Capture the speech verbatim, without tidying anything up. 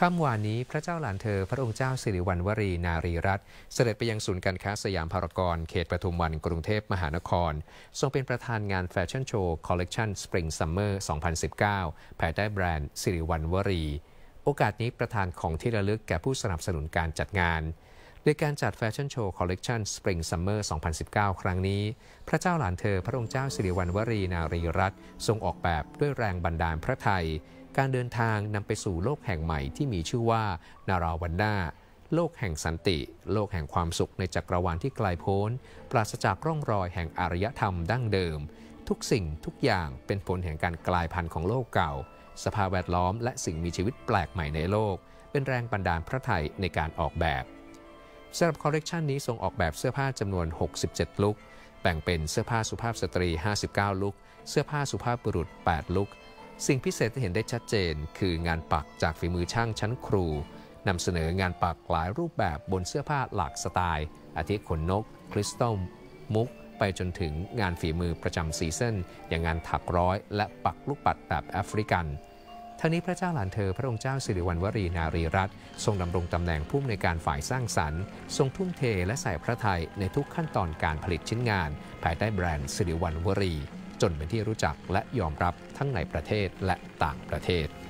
ค่ำวานนี้พระเจ้าหลานเธอพระองค์เจ้าสิริวัณวรีนารีรัตน์เสด็จไปยังศูนย์การค้าสยามพารากอนเขตปทุมวันกรุงเทพมหานครทรงเป็นประธานงานแฟชั่นโชว์คอลเลกชันสปริงซัมเมอร์ สองพันสิบเก้า ภายใต้แบรนด์สิริวัณวรีโอกาสนี้ประธานของที่ระลึกแก่ผู้สนับสนุนการจัดงานโดยการจัดแฟชั่นโชว์คอลเลกชันสปริงซัมเมอร์ สองพันสิบเก้า ครั้งนี้พระเจ้าหลานเธอพระองค์เจ้าสิริวัณวรีนารีรัตน์ทรงออกแบบด้วยแรงบันดาลพระทัยการเดินทางนำไปสู่โลกแห่งใหม่ที่มีชื่อว่านาราวันดาโลกแห่งสันติโลกแห่งความสุขในจักรวาลที่ไกลโพ้นปราศจากร่องรอยแห่งอารยธรรมดั้งเดิมทุกสิ่งทุกอย่างเป็นผลแห่งการกลายพันธุ์ของโลกเก่าสภาพแวดล้อมและสิ่งมีชีวิตแปลกใหม่ในโลกเป็นแรงบันดาลพระทัยในการออกแบบสำหรับคอลเลกชันนี้ทรงออกแบบเสื้อผ้าจำนวนหกสิบเจ็ดลุคแบ่งเป็นเสื้อผ้าสุภาพสตรีห้าสิบเก้าลุคเสื้อผ้าสุภาพบุรุษแปดลุคสิ่งพิเศษที่เห็นได้ชัดเจนคืองานปักจากฝีมือช่างชั้นครูนำเสนองานปักหลายรูปแบบบนเสื้อผ้าหลากสไตล์อาทิขนนกคริสตัลมุกไปจนถึงงานฝีมือประจำซีซั่นอย่างงานถักร้อยและปักลูกปัดแบบแอฟริกันทั้งนี้พระเจ้าหลานเธอพระองค์เจ้าสิริวัณวรีนารีรัตน์ทรงดำรงตำแหน่งผู้อำนวยการฝ่ายสร้างสรรค์ทรงทุ่มเทและใส่พระทัยในทุกขั้นตอนการผลิตชิ้นงานภายใต้แบรนด์สิริวัณวรีจนเป็นที่รู้จักและยอมรับทั้งในประเทศและต่างประเทศ